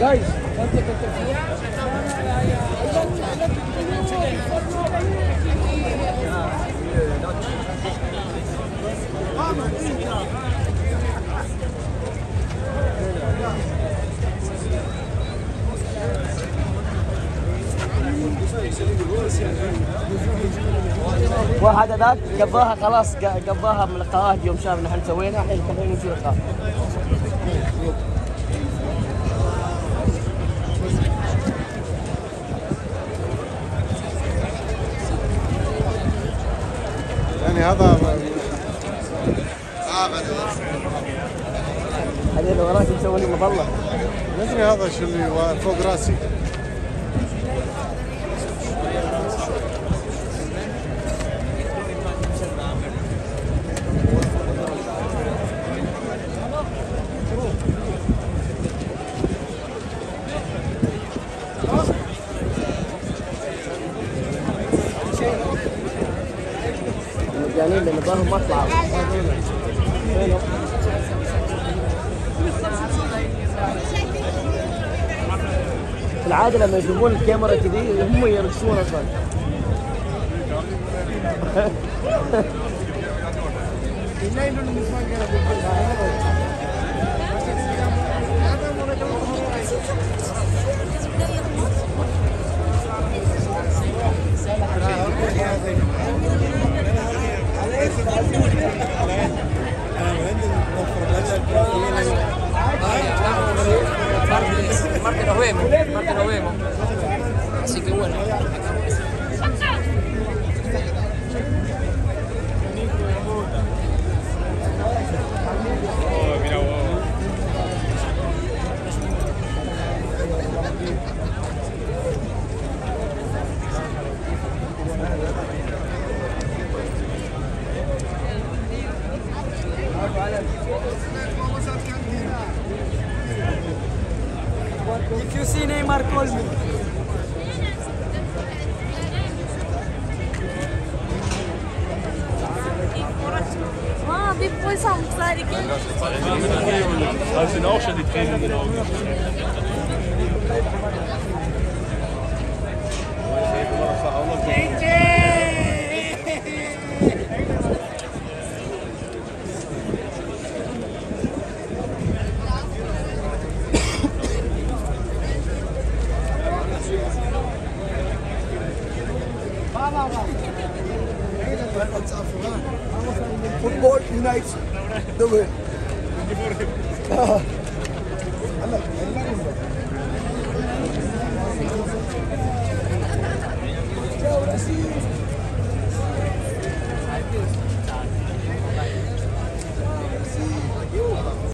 واحد هذاك قضاها خلاص قضاها من القواعد يوم شافنا احنا سوينا الحين نسوي القواعد. يعني هذا هذا اللي وراك مسوي لي مظله. مدري هذا شو اللي فوق راسي. مجانين لان ظهرهم ما طلعوا. في العاده لما يشوفون الكاميرا كذي هم يرقصون اصلا. Martes nos vemos. Así que bueno. If you see Neymar, call me. Die Boys haben seine Kinder. Das sind auch schon die Tränen genau. Football unites the world.